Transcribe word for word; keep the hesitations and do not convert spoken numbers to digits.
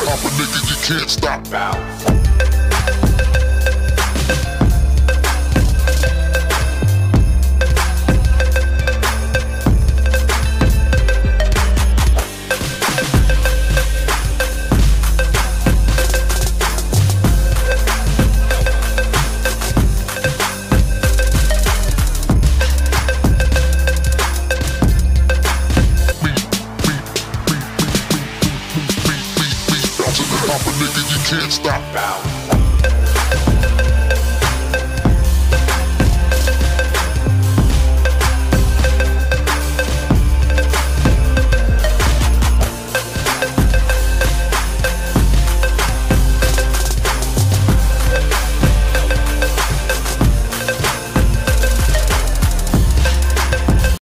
hop a nigga, you can't stop. Bounce. Hop a nigga, you can't stop. Bounce.